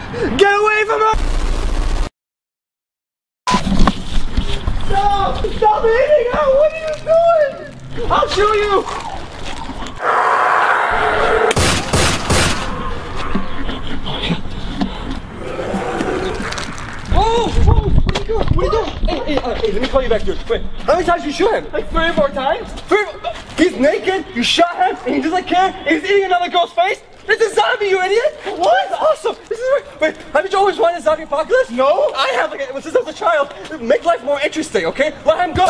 Get away from her! Stop! Stop eating her! What are you doing? I'll show you! Oh! What are you doing? What are you doing? Hey, let me call you back, dude. Wait, how many times did you shoot him? Like 3 or 4 times? He's naked, you shot him, and he doesn't care, and he's eating another girl's face? This is a zombie, you idiot! What? This is awesome! This is wait, haven't you always wanted a zombie apocalypse? No! I have, like, since I was a child. Make life more interesting, okay? Let him go!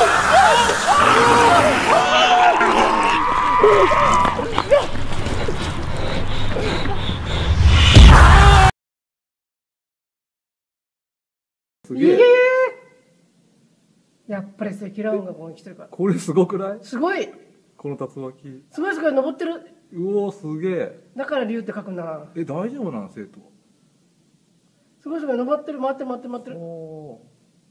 やっぱり積乱雲がここに来てるから。 これすごくない？ すごい。 この竜巻。 すごいすごい登ってる。 うお、すげえ。 だから竜って書くんだな。 え、大丈夫なの生徒？ すごいすごい登ってる、回ってる回ってる回ってる。 お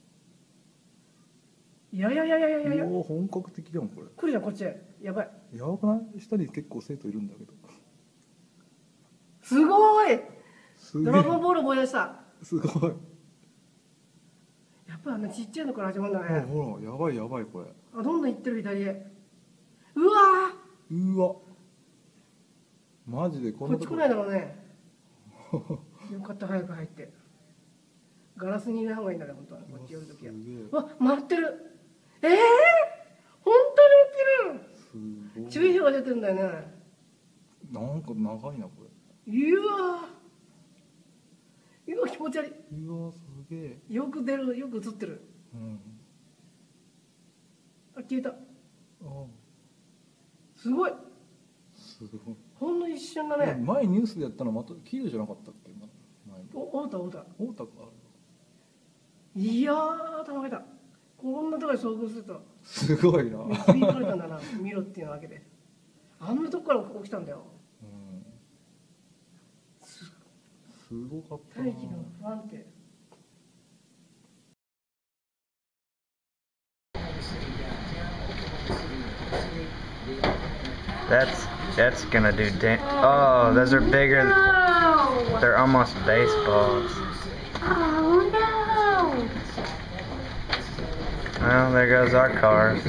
いやいやいやいやいやいや。 お、本格的じゃんこれ。 来るじゃんこっちへ。やばい。 やばくない？下に結構生徒いるんだけど。 すごい。 すげえ。 ドラゴンボール思い出した。 すごい。 やっぱあんなちっちゃいのから始まるんだね。 ほら、やばいやばいこれ。 あ、どんどん行ってる左へ。うわー。うわ。マジでこんなとこ。 こっち来ないだろうね。よかった早く入って。ガラスにいない方がいいんだね本当は。こっち寄るときは。うわ、回ってる。本当に起きる。注意報が出てるんだよね。 なんか長いなこれ。 うわー。うわ気持ち悪い。 うわすげえ。 よく出る、よく映ってる。あ、消えた。すごい。 すごい。 ほんの一瞬だね。 前ニュースでやったのまた綺麗じゃなかったっけ？ 太田。 太田か。 いやー、たまげた。こんなところに遭遇すると。 すごいな。 導かれたんだな、見ろっていうわけで。あんなとこから起きたんだよ。 すごかったな。 大気の不安定。 That's gonna do damn. Oh, those are bigger. No. They're almost baseballs. Oh no! Well, there goes our car.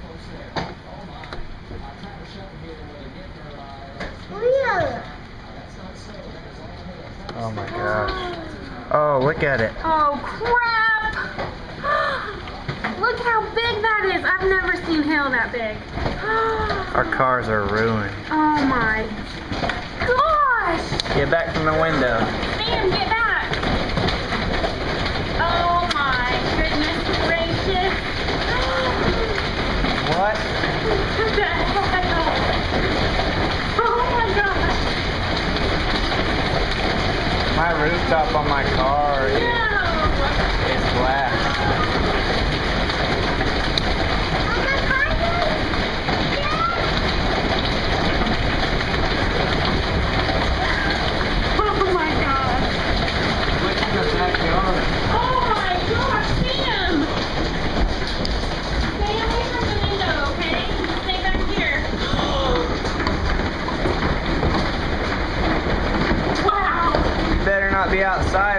Oh my gosh. Oh, look at it. Oh crap! Look how big that is. I've never seen hail that big. Our cars are ruined. Oh my gosh! Get back from the window. Sam, get back! Oh my goodness gracious! What? What the hell? Oh my gosh! My rooftop on my car is glass. Oh my gosh! What's in the backyard? Oh my gosh, Sam! Stay away from the window, okay? Stay back here. Wow! You better not be outside.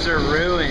trees are ruined.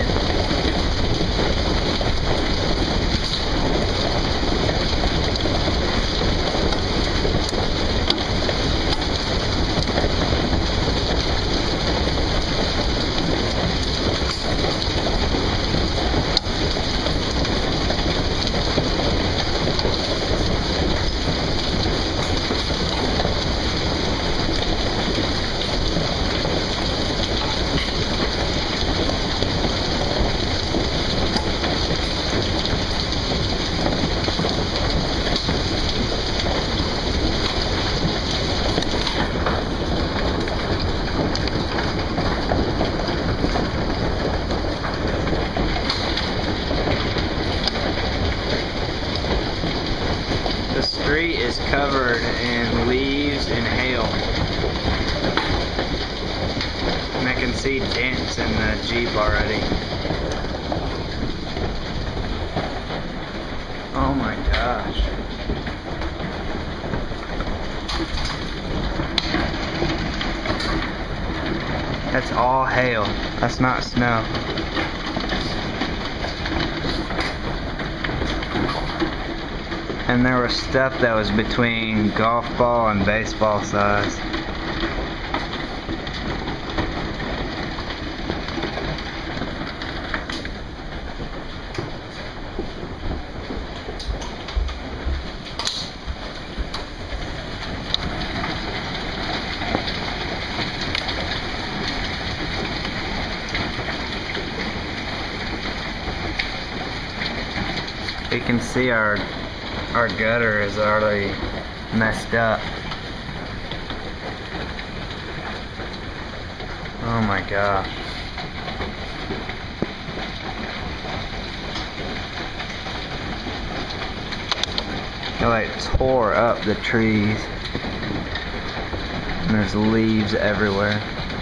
The street is covered in leaves and hail. And I can see dents in the Jeep already. Oh my gosh. That's all hail. That's not snow. And there was stuff that was between golf ball and baseball size. You can see our gutter is already messed up. Oh my gosh. It like tore up the trees. And there's leaves everywhere.